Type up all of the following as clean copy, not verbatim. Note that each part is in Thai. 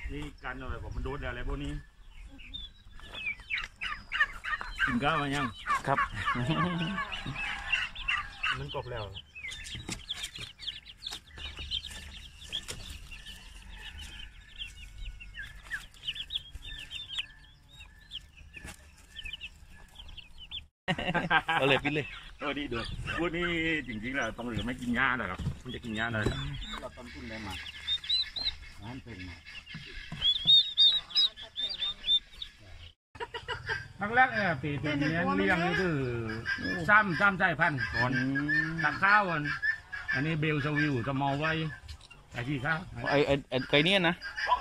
นี่กันอะไรผมมันโดนอะไรพวกนี้กินข้าวมายังครับมันกบแล้วเอาเลยปิดเลยนี่เดือดพวกนี้จริงๆแล้วต้องเหลือไม่กินหญ้าหรอกมันจะกินหญ้าได้เราต้นทุนได้มาน้ำเป็นครั้งแรกปีตัวนี้เลี้ยงนี่คือซ้ำใจพันธุ์ก่อนตักข้าวอันนี้เบลสวิวจะมอไว้ไอ้ที่ข้าวไก่เนี่ยนะ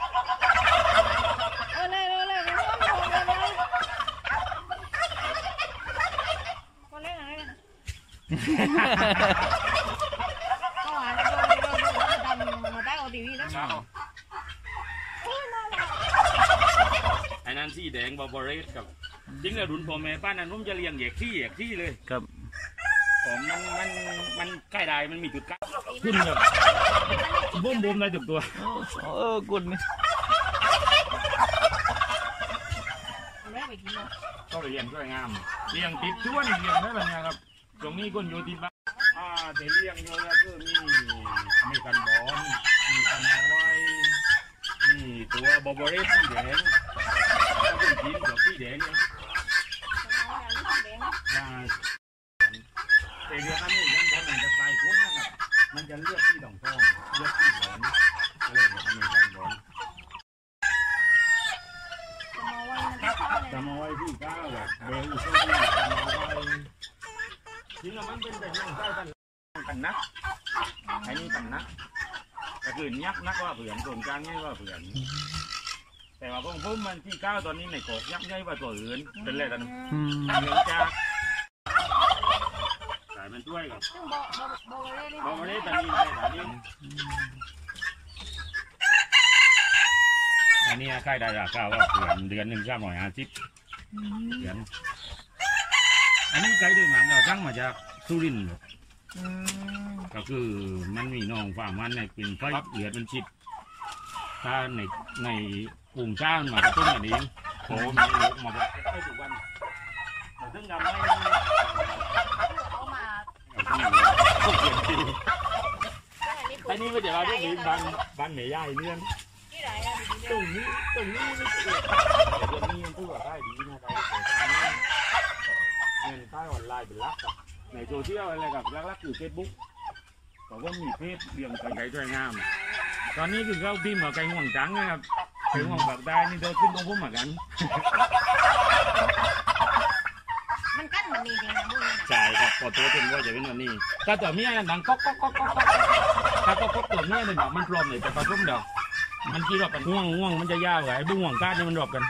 ไอ้นั่นสีแดงบาร์บเรสครับจริงแล้วรุ่นพ่อแม่ป้านั้นผมจะเลี้ยงแยกที่เลยครับผมมันใกล้ได้มันมีจุดกั้นขึ้นแบบบุ้มได้จุดตัวกุนนี่ก็ไปเลี้ยงด้วยงามเลี้ยงติดช่วนเลี้ยงได้แบบนี้ครับตรงนี้คนอยู่ที่บ้านแต่เลี้ยงเยอะแล้วก็มีกันบอลมีกันเอาไว้มีตัวบาร์บเรสสีแดงถ้าเป็นจีนกับสีแดงเนี่ยแต่เรื่องนี้ยังบอลมันจะใส่ก้นนะครับมันจะเลือกที่ต่องทองเลือกที่บอลอะไรแบบนี้กันบอลจะมาไว้ที่ก้าวแบบเบลล์ที่จะมาไว้จริงๆมันเป็นแต่เรื่องใต้กันนักไอ้นี่กันนักก็คือยักษ์นักว่าเผื่อนตรงกลางง่ายว่าเผื่อนแต่ว่าพวกผมมันที่ก้าวตอนนี้ในกอกยักษ์ใหญ่กว่าตัวอื่นเป็นอะไรกันเรื่องจ้าสายมันช่วยกับบอลเล่ตอนนี้เลยตอนนี้อันนี้ใกล้ได้ราคาว่าเผื่อนเดือน1,350เดือนอันนี้ไกลด้วยหนังเราตั้งมาจากสุรินทร์ก็คือมันมีน้องฝ่ามันในเป็นไฟเหลือเป็นชิดถ้าในกลุ่มช้างมากระตุ้นอย่างนี้โอ้มีลูกมาแบบให้ทุกวันแต่ซึ่งทำให้เอามาอันนี้ก็จะเราได้มีบ้านเมย์ใหญ่เนี่ยตรงนี้นี่มันพูดว่าได้ดีนะได้เงินใต้ออนไลน์เป็นลักกับในโซเชียลอะไรกับลักคือเฟซบุ๊กบอกว่ามีเพจเลี้ยงไก่สวยงามตอนนี้คือเขาพิมพ์ว่าไก่ห่วงจังนะครับไก่ห่วงแบบได้นี่เธอขึ้นตรงพุ่มเหมือนกันมันกั้นมันมีจริงนะมึงใช่ครับพอตัวเป็นว่าจะเป็นวันนี้ถ้าตัวเมียดังก๊อกถ้าก๊อกตัวเมียเนี่ยมันปลอมเลยแต่ผสมเดียวมันกี่รอบกันห่วงมันจะยาวไอ้บุ้งห่วงก้านนี่มันรอบกัน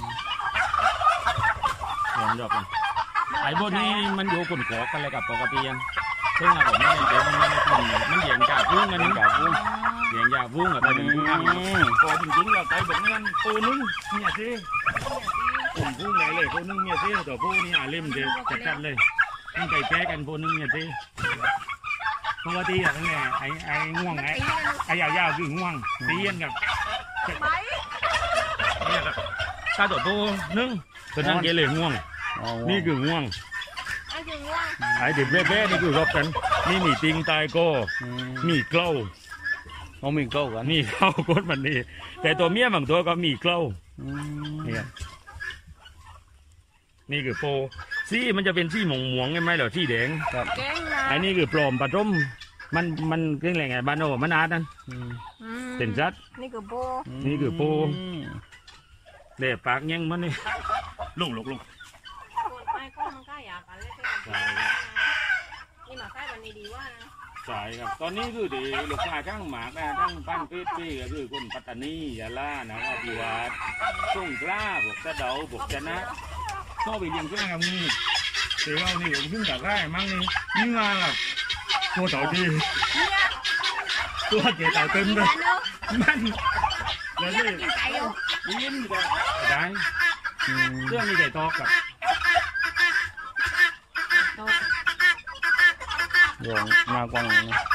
รอบกันไอ้พวกนี้มันอยู่คนขอกันเลยกับปกติยังซึ่งผมไม่เจอมันเหยียงจากพุ่งกันเหยียงจากพุ่งอะไปถึงพุ่งพอจริงๆเราไปแบบนั้นตัวนึงเนี่ยสิผมพุ่งไหนเลยตัวนึงเนี่ยสิตัวพุ่งนี่เล่มเด็ดจัดเลยมันไก่แก้กันตัวนึงเนี่ยสิปกติอย่างนี้ไอ้ง่วงไอ้ยาวคือง่วงตีกันกับเนี่ยครับถ้าตัวนึงตัวนั่งเกลือง่วงนี่คือง่วงไอ้เด็กแว่ๆนี่คือรบกันนี่มีติงตายก็มีเกล้ามีเกล้ากันมีเกล้าก้นมันนี่แต่ตัวเมียบางตัวก็มีเกล้าเนี่ยนี่คือโปซี่มันจะเป็นซี่หม่วงใช่ไหมเหรอซี่แดงครับไอ้นี่คือปลอมปลาต้มมันเรื่องอะไรไงบ้านโอ้มันอาดนั่นเป็นจัดนี่คือโปเด็กปากยังมันนี่ลุงนี่มาใกล้วันนี้ดีว่านะใช่ครับตอนนี้คือดีลูกค้าทั้งหมากนะทั้งปั้นเพชรพี่ก็คือคนปัตตานียะลานะครับพิวัตรส่งกล้าบวกสะเดาบวกชนะก็ไปเลี้ยงขึ้นกับนี่เดี๋ยวนี่ผมขึ้นจากไร่มั่งนี่งานแบบตัวเต่าดีตัวเก๋เต่าเต็มเลยมันแล้วนี่ยิ้มกันได้เรื่องนี้ไก่ตอกกับอย่างมากกว่านี้